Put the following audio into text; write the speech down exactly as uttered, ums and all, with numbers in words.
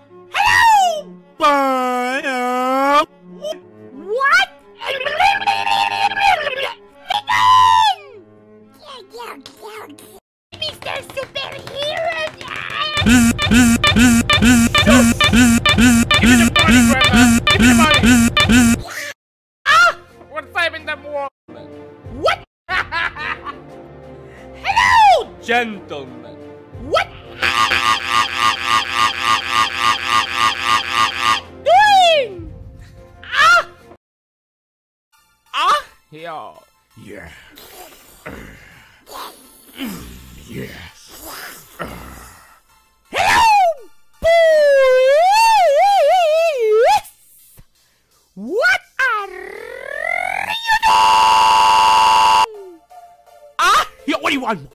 Hello! Bye. What? Mister Superhero! Give me the money, Grandma! Give me the money! Ah! One five in the wall! What? Hello! Gentlemen! What? Doing? Ah! Ah! Yeah. Yeah. Yeah.